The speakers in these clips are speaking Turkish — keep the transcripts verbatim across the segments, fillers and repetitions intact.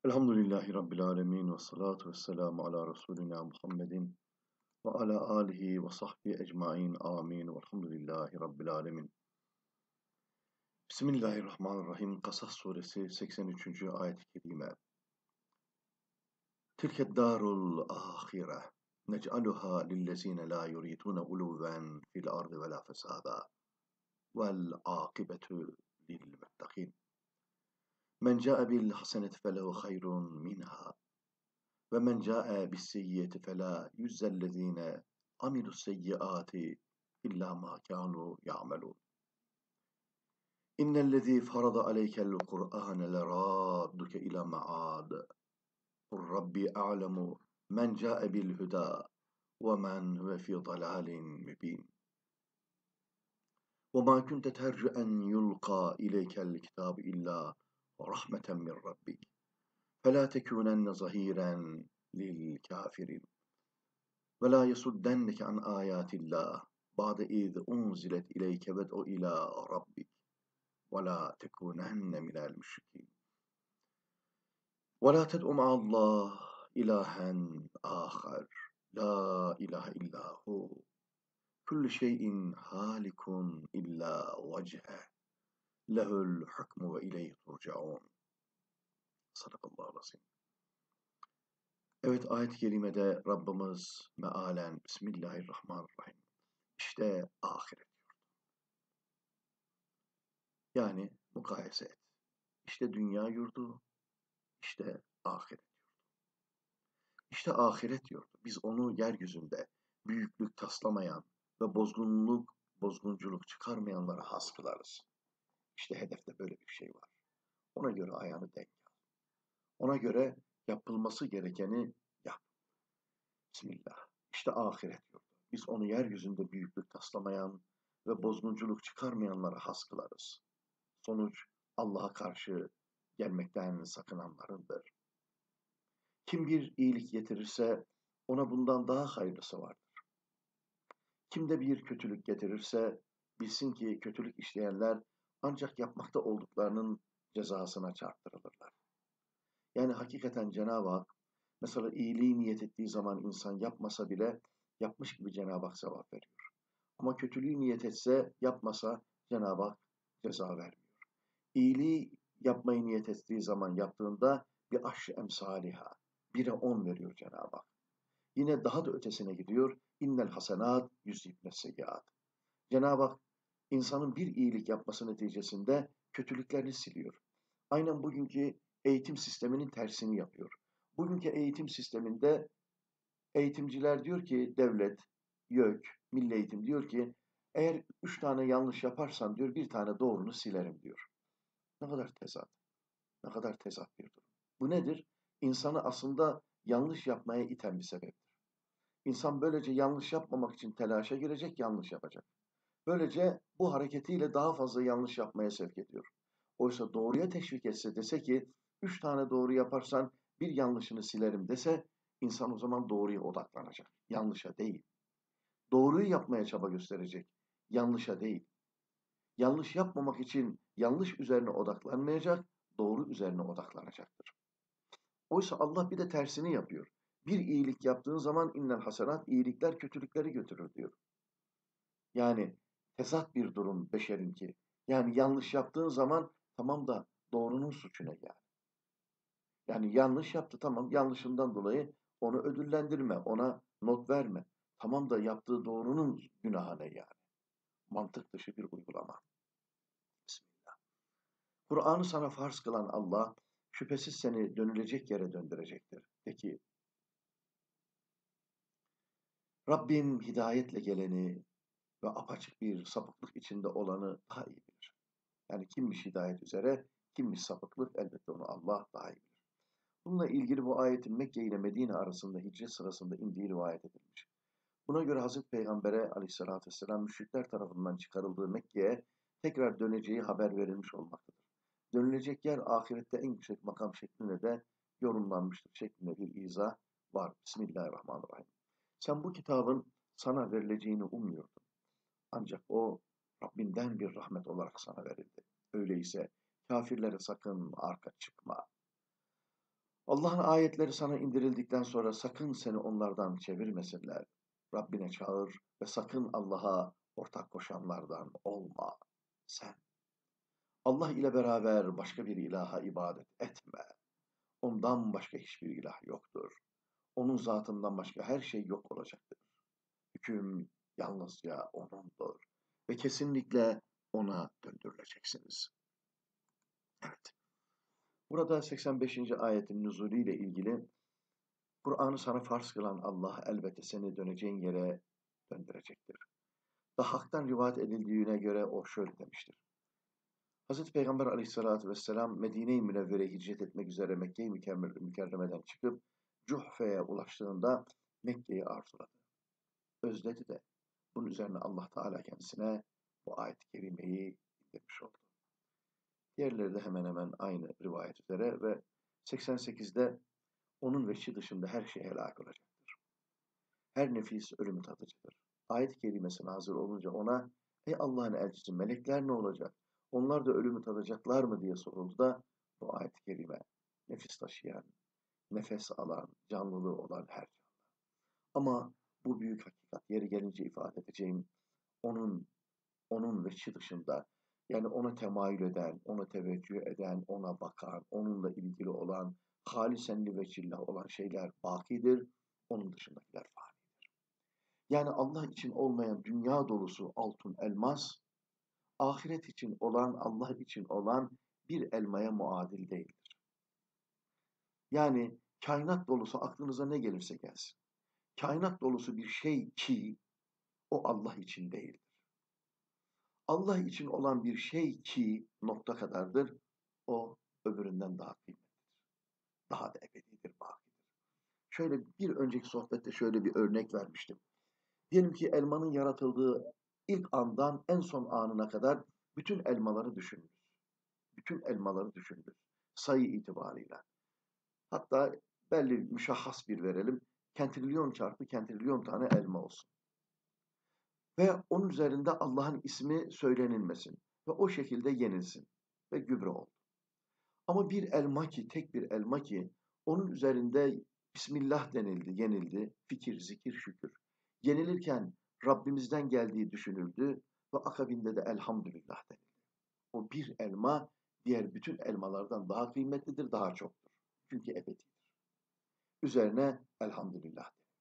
Elhamdülillahi Rabbil alemin ve salatu ve selamu ala Resulina Muhammedin ve ala alihi ve sahbihi ecmain amin velhamdülillahi Rabbil alemin. Bismillahirrahmanirrahim. Kasas suresi seksen üçüncü ayet-i kerime. Tilke darul ahire nec'aluha lillezine la yuridune uluven fil ardı ve la fesada vel akibetu lil muttakin. Men ca'e bil haseneti felehu hayrun minha ve men ca'e bis seyyiyeti fela yüzzellezine amilus seyyiati illa ma kanu ya'melun. İnnellezî farada aleykel Kur'âne leradduke ila ma'ad. Kur rabbi a'lemu men ca'e bil huda ve men huve fi dalalin mübin. Ve ma kunte tercu en yulqa ileykel kitab illa rahmeten min rabbik. Fela tekunenne zahiren lil kafirin. Ve la yasuddenneke an ayatillah ba'de iz unzilet ileyke ved'u ila rabbik ve la tekunenne minel müşrikin. Ve la ted'u ma'allah ilahen ahar la ilahe illahu kullu şeyin halikun illa vechhe lehul hukmu ve ileyhi turcaun. Sadakallahu azim. Evet, ayet-i kerimede Rabbimiz mealen Bismillahirrahmanirrahim. İşte ahiret. Yani mukayese et. İşte dünya yurdu, işte ahiret yurdu. İşte ahiret yurdu. Biz onu yeryüzünde büyüklük taslamayan ve bozgunluk, bozgunculuk çıkarmayanlara has kılarız. İşte hedefte böyle bir şey var. Ona göre ayağını denk al. Ona göre yapılması gerekeni yap. Bismillah. İşte ahiret yurdu. Biz onu yeryüzünde büyüklük taslamayan ve bozgunculuk çıkarmayanlara has kılarız. Sonuç Allah'a karşı gelmekten sakınanlarındır. Kim bir iyilik getirirse ona bundan daha hayırlısı vardır. Kim de bir kötülük getirirse bilsin ki kötülük işleyenler ancak yapmakta olduklarının cezasına çarptırılırlar. Yani hakikaten Cenab-ı Hak mesela iyiliği niyet ettiği zaman insan yapmasa bile yapmış gibi Cenab-ı Hak sevap veriyor. Ama kötülüğü niyet etse yapmasa Cenab-ı Hak ceza vermiyor. İyiliği yapmayı niyet ettiği zaman yaptığında bir aşr emsaliha, bire on veriyor Cenab-ı Hak. Yine daha da ötesine gidiyor. İnnel hasenat yüzhibne seyyiat. Cenab-ı Hak insanın bir iyilik yapması neticesinde kötülüklerini siliyor. Aynen bugünkü eğitim sisteminin tersini yapıyor. Bugünkü eğitim sisteminde eğitimciler diyor ki devlet, YÖK, Milli Eğitim diyor ki eğer üç tane yanlış yaparsan diyor bir tane doğrunu silerim diyor. Ne kadar tezat, ne kadar tezat bir durum. Bu nedir? İnsanı aslında yanlış yapmaya iten bir sebeptir. İnsan böylece yanlış yapmamak için telaşa girecek, yanlış yapacak. Böylece bu hareketiyle daha fazla yanlış yapmaya sevk ediyor. Oysa doğruya teşvik etse, dese ki üç tane doğru yaparsan bir yanlışını silerim dese, insan o zaman doğruya odaklanacak. Yanlışa değil. Doğruyu yapmaya çaba gösterecek. Yanlışa değil. Yanlış yapmamak için yanlış üzerine odaklanmayacak, doğru üzerine odaklanacaktır. Oysa Allah bir de tersini yapıyor. Bir iyilik yaptığın zaman innel hasenat, iyilikler kötülükleri götürür diyor. Yani tezat bir durum beşerinki. Yani yanlış yaptığın zaman tamam da doğrunun suçu ne yani? Yani yanlış yaptı, tamam, yanlışından dolayı onu ödüllendirme, ona not verme. Tamam da yaptığı doğrunun günahı ne yani? Mantık dışı bir uygulama. Bismillah. Kur'an'ı sana farz kılan Allah şüphesiz seni dönülecek yere döndürecektir. Peki Rabbim hidayetle geleni ve apaçık bir sapıklık içinde olanı daha iyi bilir. Yani kimmiş hidayet üzere, kimmiş sapıklık, elbette onu Allah daha iyi bilir. Bununla ilgili bu ayetin Mekke ile Medine arasında hicret sırasında indiği rivayet edilmiş. Buna göre Hazreti Peygamber'e aleyhissalatü vesselam müşrikler tarafından çıkarıldığı Mekke'ye tekrar döneceği haber verilmiş olmaktadır. Dönülecek yer ahirette en yüksek makam şeklinde de yorumlanmıştır şeklinde bir izah var. Bismillahirrahmanirrahim. Sen bu kitabın sana verileceğini ummuyordun. Ancak o Rabbinden bir rahmet olarak sana verildi. Öyleyse kafirlere sakın arka çıkma. Allah'ın ayetleri sana indirildikten sonra sakın seni onlardan çevirmesinler. Rabbine çağır ve sakın Allah'a ortak koşanlardan olma. Sen Allah ile beraber başka bir ilaha ibadet etme. Ondan başka hiçbir ilah yoktur. Onun zatından başka her şey yok olacaktır. Hüküm yalnızca O'nundur. Ve kesinlikle O'na döndürüleceksiniz. Evet. Burada seksen beşinci ayetin nüzulü ile ilgili Kur'an'ı sana farz kılan Allah elbette seni döneceğin yere döndürecektir. Dahhak'tan rivayet edildiğine göre o şöyle demiştir. Hazreti Peygamber aleyhissalatü vesselam Medine-i Münevvere'ye hicret etmek üzere Mekke-i Mükerreme'den çıkıp Cuhfe'ye ulaştığında Mekke'yi arzuladı. Özledi de. Bunun üzerine Allah Teala kendisine bu ayet-i kerimeyi indirmiş oldu. Diğerleri de hemen hemen aynı rivayet üzere ve seksen sekizde onun veçhi dışında her şey helak olacaktır. Her nefis ölümü tadıcıdır. Ayet-i kerimesi nazil olunca ona, ey Allah'ın elçisi melekler ne olacak? Onlar da ölümü tadacaklar mı diye soruldu da bu ayet-i kerime nefis taşıyan, nefes alan, canlılığı olan her canlı. Ama bu büyük hakikat yeri gelince ifade edeceğim onun onun veçhi dışında yani ona temayül eden, ona teveccüh eden, ona bakan, onunla ilgili olan, halisen li veçillah olan şeyler bakidir, onun dışındakiler fani. Yani Allah için olmayan dünya dolusu altın elmas, ahiret için olan, Allah için olan bir elmaya muadil değildir. Yani kainat dolusu aklınıza ne gelirse gelsin. Kainat dolusu bir şey ki o Allah için değildir. Allah için olan bir şey ki nokta kadardır, o öbüründen daha kıymetlidir. Daha da ebedidir, bakidir. Şöyle bir önceki sohbette şöyle bir örnek vermiştim. Diyelim ki elmanın yaratıldığı ilk andan en son anına kadar bütün elmaları düşündünüz. Bütün elmaları düşündünüz. Sayı itibarıyla. Hatta belli müşahhas bir verelim. Kentrilyon çarpı kentrilyon tane elma olsun. Ve onun üzerinde Allah'ın ismi söylenilmesin. Ve o şekilde yenilsin. Ve gübre oldu. Ama bir elma ki, tek bir elma ki, onun üzerinde Bismillah denildi, yenildi. Fikir, zikir, şükür. Yenilirken Rabbimizden geldiği düşünüldü ve akabinde de elhamdülillah denildi. O bir elma diğer bütün elmalardan daha kıymetlidir, daha çoktur. Çünkü ebedidir. Üzerine elhamdülillah denildi.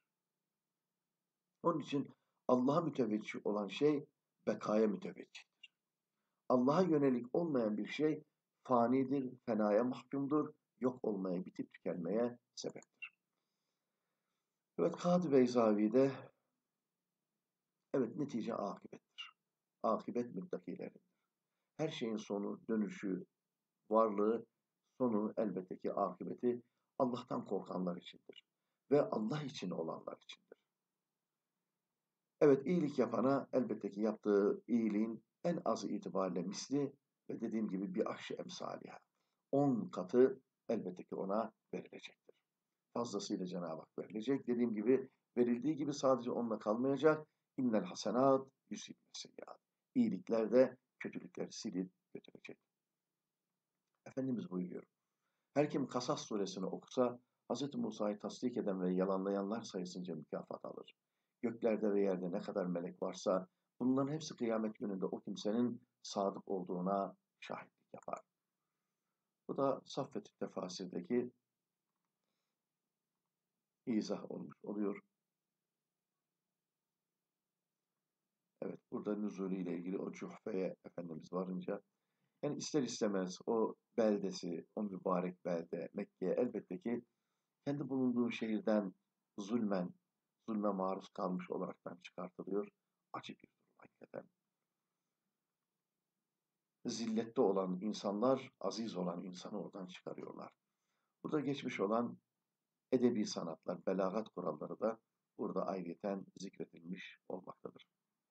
Onun için Allah'a müteveccih olan şey bekaya müteveccihtir. Allah'a yönelik olmayan bir şey fanidir, fenaya mahkumdur, yok olmaya, bitip tükenmeye sebeptir. Evet, Kadı Beyzavi'de evet netice akıbettir. Akıbet müttakilerindir. Her şeyin sonu, dönüşü, varlığı, sonu elbette ki akıbeti Allah'tan korkanlar içindir. Ve Allah için olanlar içindir. Evet, iyilik yapana elbette ki yaptığı iyiliğin en azı itibariyle misli ve dediğim gibi bir aşşı emsaliha. On katı elbette ki ona verilecektir. Fazlasıyla Cenab-ı Hak verilecek. Dediğim gibi verildiği gibi sadece onunla kalmayacak. İnnel hasenat yüzhibne seyyiat. İyilikler de kötülükleri silip götürecek. Efendimiz buyuruyor. Her kim Kasas suresini okusa Hz. Musa'yı tasdik eden ve yalanlayanlar sayısınca mükafat alır. Göklerde ve yerde ne kadar melek varsa bunların hepsi kıyamet gününde o kimsenin sadık olduğuna şahitlik yapar. Bu da Saffet-i Tefasir'deki izah olmuş oluyor. Evet, burada nüzulü ile ilgili o Cuhfe'ye Efendimiz varınca yani ister istemez o beldesi, o mübarek belde Mekke'ye elbette ki kendi bulunduğu şehirden zulmen, zulme maruz kalmış olaraktan çıkartılıyor. Acı bir durum hakikaten. Zillette olan insanlar, aziz olan insanı oradan çıkarıyorlar. Burada geçmiş olan edebi sanatlar, belagat kuralları da burada ayrıyeten zikredilmiş olmaktadır.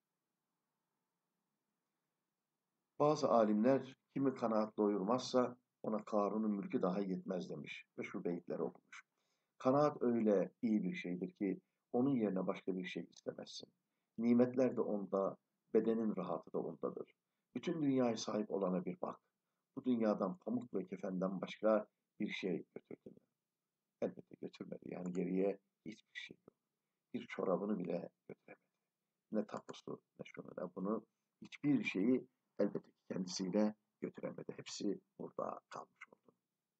Bazı alimler kimi kanaat doyurmazsa ona Karun'un mülkü daha yetmez demiş ve şu beyitleri okumuş. Kanaat öyle iyi bir şeydir ki onun yerine başka bir şey istemezsin. Nimetler de onda, bedenin rahatı da ondadır. Bütün dünyaya sahip olana bir bak. Bu dünyadan pamuk ve kefenden başka bir şey götürdün. götürmedi. Yani geriye hiçbir şey yok. Bir çorabını bile götüremedi. Ne tapusu, ne şunu, ne bunu. Hiçbir şeyi elbette ki kendisiyle götüremedi. Hepsi burada kalmış oldu.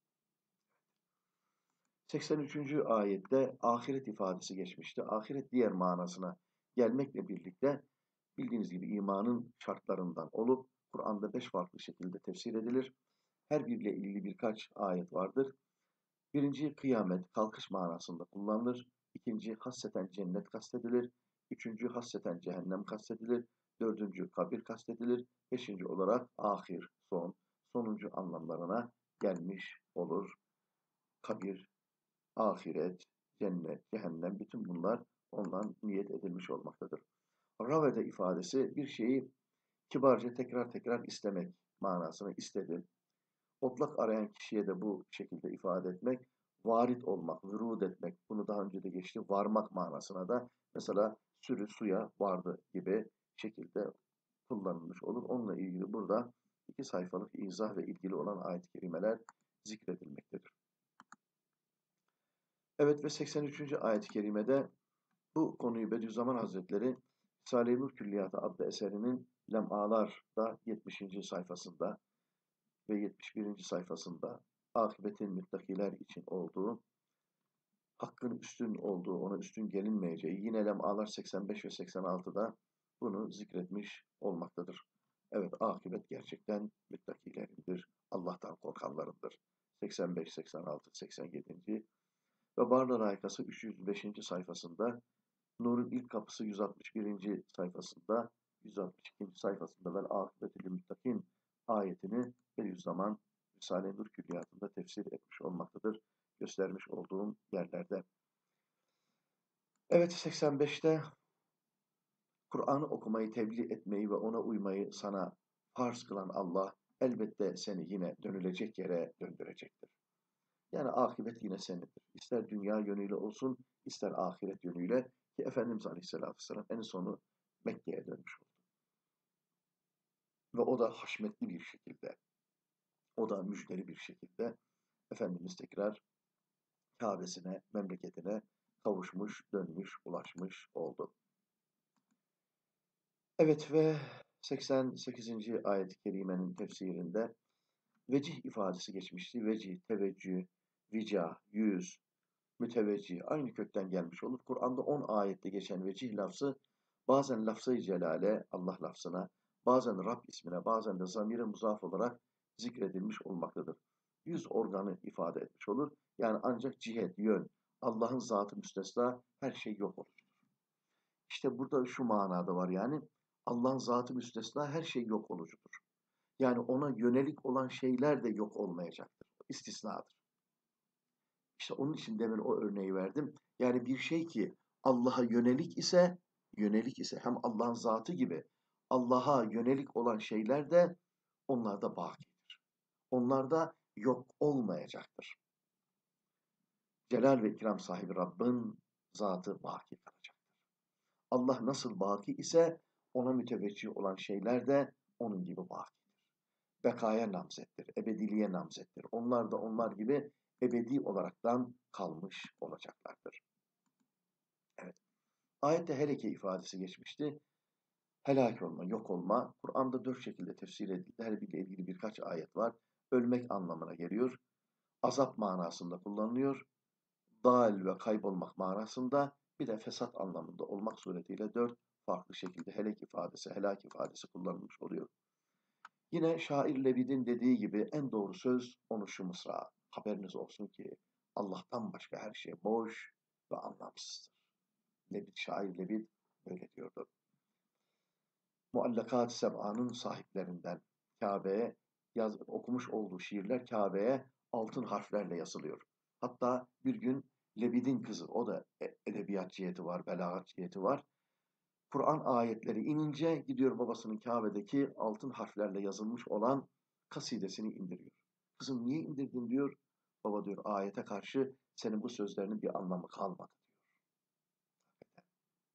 seksen üçüncü ayette ahiret ifadesi geçmişti. Ahiret diğer manasına gelmekle birlikte bildiğiniz gibi imanın şartlarından olup Kur'an'da beş farklı şekilde tefsir edilir. Her biriyle ilgili birkaç ayet vardır. Birinci kıyamet, kalkış manasında kullanılır. İkinci hasseten cennet kastedilir. Üçüncü hasseten cehennem kastedilir. Dördüncü kabir kastedilir. Beşinci olarak ahir, son, sonuncu anlamlarına gelmiş olur. Kabir, ahiret, cennet, cehennem bütün bunlar ondan niyet edilmiş olmaktadır. Ravede ifadesi bir şeyi kibarca tekrar tekrar istemek manasını istedi. Otlak arayan kişiye de bu şekilde ifade etmek, varit olmak, vürud etmek, bunu daha önce de geçti, varmak manasına da mesela sürü suya vardı gibi şekilde kullanılmış olur. Onunla ilgili burada iki sayfalık izah ve ilgili olan ayet-i kerimeler zikredilmektedir. Evet ve seksen üçüncü ayet-i kerimede bu konuyu Bediüzzaman Hazretleri Risale-i Nur Külliyatı adlı eserinin Lem'alar'da yetmişinci sayfasında ve yetmiş birinci sayfasında akıbetin müttakiler için olduğu, hakkın üstün olduğu, ona üstün gelinmeyeceği, yine Lem'alar seksen beş ve seksen altıda bunu zikretmiş olmaktadır. Evet, akıbet gerçekten müttakilerindir, Allah'tan korkanlarındır. seksen beş, seksen altı, seksen yedi. Ve Barlar Haykası üç yüz beşinci sayfasında, Nur'un ilk kapısı yüz altmış birinci sayfasında, yüz altmış ikinci sayfasında vel akıbetül müttakin ayetini Bediüzzaman Risale-i Nur Külliyatında tefsir etmiş olmaktadır. Göstermiş olduğum yerlerde. Evet, seksen beşte Kur'an'ı okumayı, tebliğ etmeyi ve ona uymayı sana farz kılan Allah elbette seni yine dönülecek yere döndürecektir. Yani akıbet yine senindir. İster dünya yönüyle olsun, ister ahiret yönüyle ki Efendimiz Aleyhisselatü Vesselam en sonu Mekke'ye dönmüş oldu. Ve o da haşmetli bir şekilde, o da müjdeli bir şekilde Efendimiz tekrar Kabe'sine, memleketine kavuşmuş, dönmüş, ulaşmış oldu. Evet ve seksen sekizinci ayet-i kerimenin tefsirinde vecih ifadesi geçmişti. Vecih, teveccüh, vicah, yüz, müteveccih aynı kökten gelmiş olur. Kur'an'da on ayette geçen vecih lafzı bazen lafzı-i celale, Allah lafzına, bazen Rab ismine, bazen de zamire muzaf olarak zikredilmiş olmaktadır. Yüz organı ifade etmiş olur. Yani ancak cihet, yön, Allah'ın zatı müstesna her şey yok olur. İşte burada şu manada var yani Allah'ın zatı müstesna her şey yok olucudur. Yani ona yönelik olan şeyler de yok olmayacaktır. İstisnadır. İşte onun için demin o örneği verdim. Yani bir şey ki Allah'a yönelik ise, yönelik ise hem Allah'ın zatı gibi Allah'a yönelik olan şeyler de onlarda bakidir. Onlarda yok olmayacaktır. Celal ve ikram sahibi Rabbin zatı baki kalacaktır. Allah nasıl baki ise ona müteveccih olan şeyler de onun gibi bakidir. Bekaya namzettir, ebediliğe namzettir. Onlar da onlar gibi ebedi olaraktan kalmış olacaklardır. Evet. Ayette heleke ifadesi geçmişti. Helak olma, yok olma. Kur'an'da dört şekilde tefsir edildi. Her biriyle ilgili birkaç ayet var. Ölmek anlamına geliyor. Azap manasında kullanılıyor. Dal ve kaybolmak manasında bir de fesat anlamında olmak suretiyle dört farklı şekilde helek ifadesi, helak ifadesi kullanılmış oluyor. Yine şair Lebid'in dediği gibi en doğru söz onu şu mısra. Haberiniz olsun ki Allah'tan başka her şey boş ve anlamsızdır. Lebid, şair Lebid böyle diyordu. Muallakat-ı Seb'anın sahiplerinden Kabe'ye yaz, okumuş olduğu şiirler Kabe'ye altın harflerle yazılıyor. Hatta bir gün Lebid'in kızı, o da edebiyat ciheti var, belagat ciheti var. Kur'an ayetleri inince gidiyor babasının Kabe'deki altın harflerle yazılmış olan kasidesini indiriyor. Kızım niye indirdin diyor. Baba diyor ayete karşı senin bu sözlerinin bir anlamı kalmadı diyor.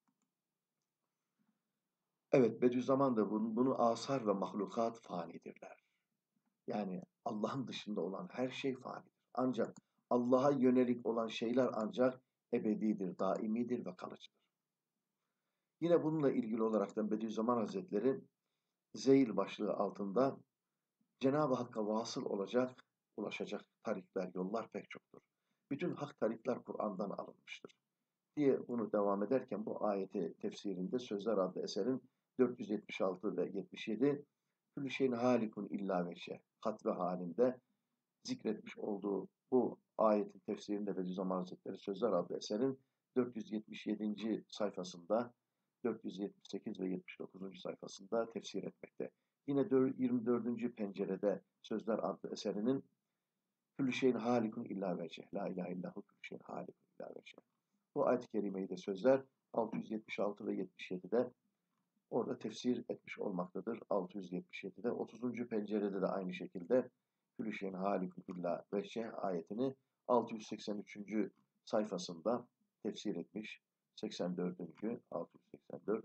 Evet Bediüzzaman da bunu, bunu asar ve mahlukat fanidirler. Yani Allah'ın dışında olan her şey fanidir. Ancak Allah'a yönelik olan şeyler ancak ebedidir, daimidir ve kalıcıdır. Yine bununla ilgili olarak da Bediüzzaman Hazretleri Zeyl başlığı altında Cenab-ı Hakk'a vasıl olacak, ulaşacak tarikler, yollar pek çoktur. Bütün hak tarikler Kur'an'dan alınmıştır diye bunu devam ederken bu ayeti tefsirinde Sözler adlı eserin dört yüz yetmiş altı ve yetmiş yedi Küllü şeyin halikun illa veçhe hatve halinde zikretmiş olduğu bu ayetin tefsirinde Bediüzzaman Hazretleri Sözler adlı eserin dört yüz yetmiş yedinci sayfasında, dört yüz yetmiş sekiz ve yetmiş dokuzuncu sayfasında tefsir etmekte. Yine yirmi dördüncü pencerede Sözler adlı eserinin Küllü şeyin halikun illa veçhe, la ilahe illahu küllü şeyin halikun illa veçhe. Bu ayet-i kerimeyi de Sözler altı yüz yetmiş altı ve yetmiş yedide orada tefsir etmiş olmaktadır. altı yüz yetmiş yedide. otuzuncu pencerede de aynı şekilde Küllü şeyin halikun illa veçhe ayetini altı yüz seksen üçüncü sayfasında tefsir etmiş. seksen dördüncü altı yüz seksen dört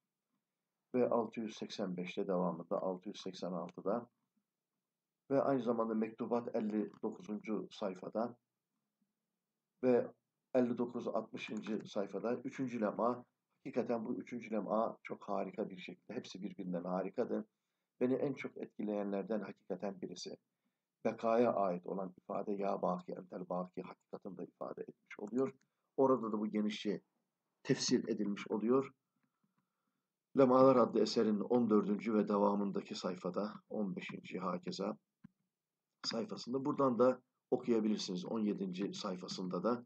ve altı yüz seksen beşte devamında altı yüz seksen altıda ve aynı zamanda Mektubat elli dokuzuncu sayfada ve elli dokuz altmışıncı sayfada üçüncü lem'a. Hakikaten bu üçüncü lem'a çok harika bir şekilde. Hepsi birbirinden harikadır. Beni en çok etkileyenlerden hakikaten birisi. Bekaya ait olan ifade ya baki entel baki hakikatinde ifade etmiş oluyor. Orada da bu genişçe tefsir edilmiş oluyor. Lemalar adlı eserin on dördüncü ve devamındaki sayfada on beşinci hakeza sayfasında. Buradan da okuyabilirsiniz. on yedinci sayfasında da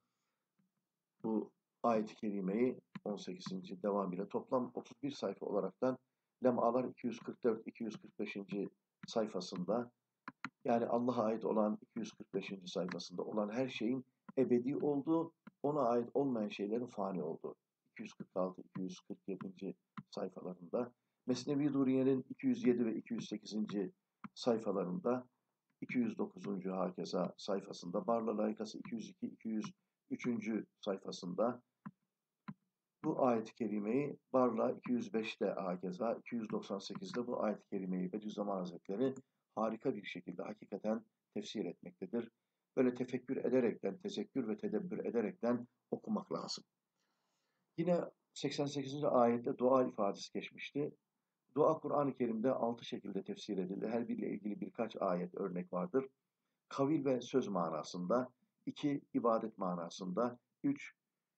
bu ayet-i kerimeyi on sekizinci devam ile toplam otuz bir sayfa olaraktan Lemalar iki yüz kırk dört iki yüz kırk beşinci sayfasında yani Allah'a ait olan iki yüz kırk beşinci sayfasında olan her şeyin ebedi olduğu, ona ait olmayan şeylerin fani olduğu. iki yüz kırk altı iki yüz kırk yedinci sayfalarında. Mesnevi Duriye'nin iki yüz yedi ve iki yüz sekizinci sayfalarında, iki yüz dokuzuncu hakeza sayfasında, Barla Layıkası iki yüz iki iki yüz üçüncü sayfasında bu ayet-i kerimeyi Barla iki yüz beşte hakeza, iki yüz doksan sekizde bu ayet-i kerimeyi Bediüzzaman Hazretleri harika bir şekilde hakikaten tefsir etmektedir. Böyle tefekkür ederekten, tezekkür ve tedebbür ederekten okumak lazım. Yine seksen sekizinci ayette dua ifadesi geçmişti. Dua Kur'an-ı Kerim'de altı şekilde tefsir edildi. Her biriyle ilgili birkaç ayet örnek vardır. Kavil ve söz manasında, iki ibadet manasında, üç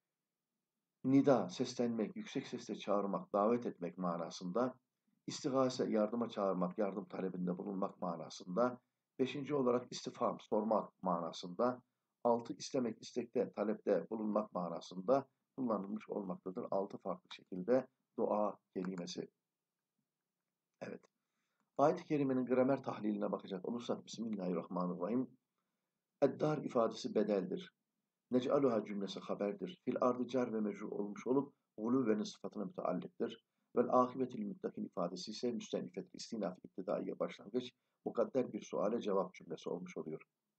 nida, seslenmek, yüksek sesle çağırmak, davet etmek manasında, istigase, yardıma çağırmak, yardım talebinde bulunmak manasında, beşinci olarak istifham, sormak manasında, altı istemek, istekte, talepte bulunmak manasında kullanılmış olmaktadır. Altı farklı şekilde dua kelimesi. Evet. Ayet-i Kerime'nin gramer tahliline bakacak olursak Bismillahirrahmanirrahim. Eddar ifadesi bedeldir. Nec'aluha cümlesi haberdir. Fil ardı car ve mecrur olmuş olup guluvenin sıfatına müteallıktır. Vel akibetil muttakin ifadesi ise müstenifet istinaf iktidaiye başlangıç mukadder bir suale cevap cümlesi olmuş oluyor.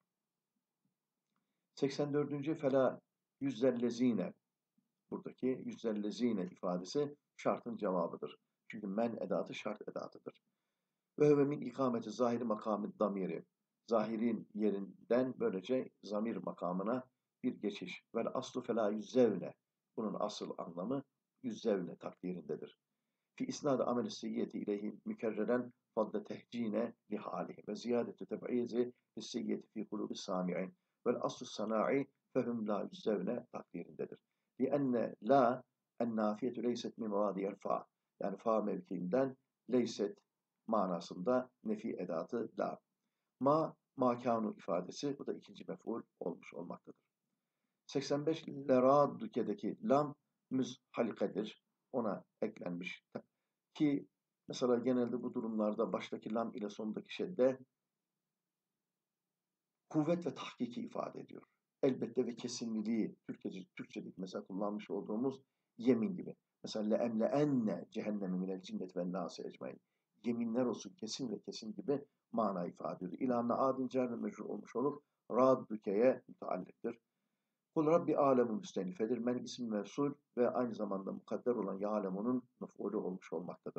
seksen dördüncü fela yüzzellezine buradaki yüzzellezine ifadesi şartın cevabıdır. Çünkü men edatı şart edatıdır. Ve ve min ikameti zahiri makamı damiri. Zahirin yerinden böylece zamir makamına bir geçiş. Vel aslu felâ yüzzevne. Bunun asıl anlamı yüzzevne takdirindedir. Fi isnad-ı amel-i seyyiyeti ileyhi mükerreren fadle tehcine li halihi ve ziyadeti teb'izi li seyyiyeti fi kulubi sami'in. Vel aslu sana'i fehum la yüzzevne takdirindedir. Li enne la en nafiyetü leyset mi mevadiyel fa. Yani fa mevkiinden leyset manasında nefi edatı la. Ma, makanu ifadesi bu da ikinci mef'ul olmuş olmaktadır. seksen beş leradduke'deki lam müzhalikedir. Ona eklenmiş. Ki mesela genelde bu durumlarda baştaki lam ile sondaki şedde kuvvet ve tahkiki ifade ediyor. Elbette ve kesinliliği Türkçe, Türkçe'deki mesela kullanmış olduğumuz yemin gibi. Mesela le'emle enne cehennemi minel cinnet ve nâsi ecmaîn. Yeminler olsun kesin ve kesin gibi mana ifade ediyor. İlâne adin cer ve mecrur olmuş olup raddükeye müteallıktır. Kul Rabbi alemu müstenifedir. Men isim mevsul ve aynı zamanda mukadder olan ya'lemunun mef'ulü olmuş olmaktadır.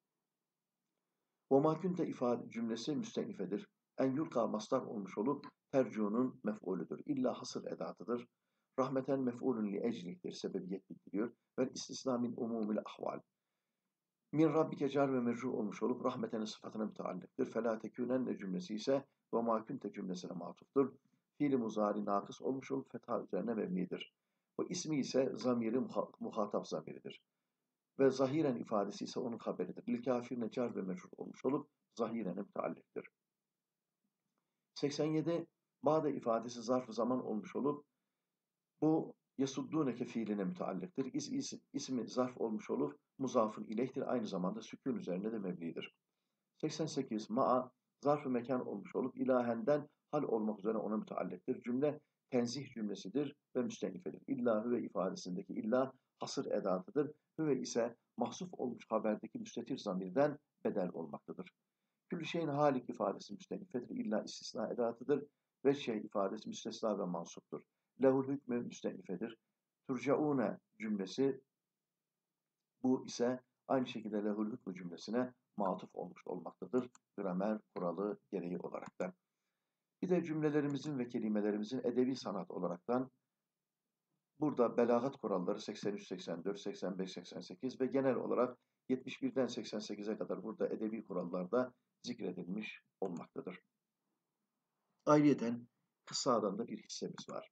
O mahkûnte ifade cümlesi müstenifedir. En yulka mastar olmuş olup tercunun mef'ulüdür. İlla hasır edatıdır. Rahmeten mef'ulün li eclihtir. Sebebiyet bildiriyor. Ve istisna min umumil ahval. Min rabbike car ve mecru olmuş olup rahmetenin sıfatına müteallıktır. Fela tekûnenne cümlesi ise ve ma kunte cümlesine matuftur. Fiili muzari nakıs olmuş olup fetha üzerine mebnidir. Bu ismi ise zamiri muhatap zamiridir. Ve zahiren ifadesi ise onun haberidir. Lil kafirine car ve mecrur olmuş olup zahiren müteallıktır. seksen yedi Ba'de ifadesi zarf-ı zaman olmuş olup bu yesuddûneke fiiline müteallıktır. İs, is, ismi zarf olmuş olup muzafın ileyhtir. Aynı zamanda sükûn üzerine de mebnidir. seksen sekiz Ma'a zarf-ı mekan olmuş olup ilahenden hal olmak üzere ona müteallıktır. Cümle tenzih cümlesidir ve müstenifedir. İlla hüve ifadesindeki illa hasır edatıdır. Hüve ise mahsuf olmuş haberdeki müstetir zamirden bedel olmaktadır. Küllü şeyin halik ifadesi müstenifedir. İlla istisna edatıdır. Ve şey ifadesi müstesna ve mansuptur. Lehul hükmü müstenifedir. Turcaune cümlesi bu ise aynı şekilde lehul hükmü cümlesine matuf olmuş olmaktadır. Gramer kuralı gereği olaraktan. Bir de cümlelerimizin ve kelimelerimizin edebi sanat olaraktan burada belagat kuralları seksen üç, seksen dört, seksen beş, seksen sekiz ve genel olarak yetmiş birden seksen sekize kadar burada edebi kurallarda zikredilmiş olmaktadır. Ayrıyeten kıssadan da bir hissemiz var.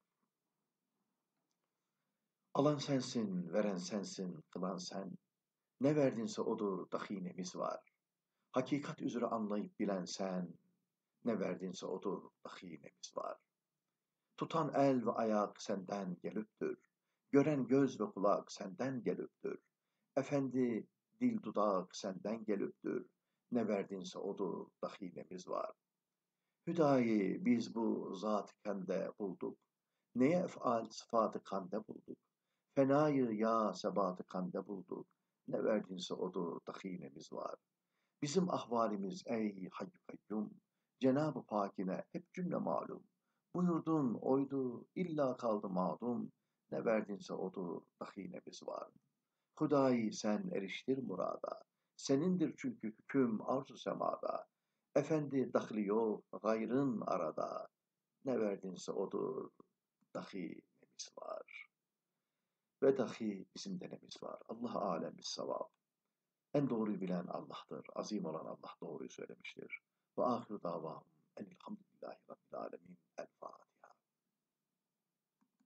Alan sensin, veren sensin, kılan sen. Ne verdinse odur, dahinemiz var. Hakikat üzere anlayıp bilen sen. Ne verdinse odur, dahinemiz var. Tutan el ve ayak senden geliptür. Gören göz ve kulak senden geliptür. Efendi, dil dudak senden geliptür. Ne verdinse odur, dahinemiz var. Hüdayi biz bu zat-ı kende bulduk. Neye efal sıfatı kande bulduk. Fenayı ya sebatı kande bulduk. Ne verdinse odur, dahinemiz var. Bizim ahvalimiz ey Hayyu Kayyum. Cenab-ı Pakine hep cümle malum. Buyurdun oydu, illa kaldı mağdum. Ne verdinse odur, dahinemiz var. Hudayi sen eriştir murada. Senindir çünkü hüküm arzu semada. Efendi dahli yok, gayrın arada. Ne verdinse odur, dahinemiz var. Ve dahi bizim denemiz var. Allah alem bis sevab. En doğruyu bilen Allah'tır. Azim olan Allah doğruyu söylemiştir. Ve ahiru davahum enilhamdülillahi rabbil alemin. El Fatiha.